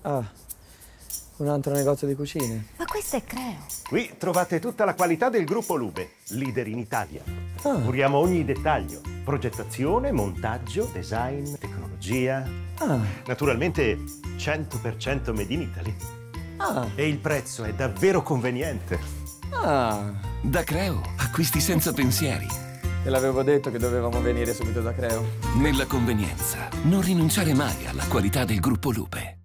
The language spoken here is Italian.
Ah, un altro negozio di cucine. Ma questo è Creo. Qui trovate tutta la qualità del gruppo Lube, leader in Italia. Ah. Curiamo ogni dettaglio: progettazione, montaggio, design, tecnologia. Ah. Naturalmente 100% made in Italy. Ah. E il prezzo è davvero conveniente. Ah. Da Creo, acquisti senza pensieri. Te l'avevo detto che dovevamo venire subito da Creo. Nella convenienza, non rinunciare mai alla qualità del gruppo Lube.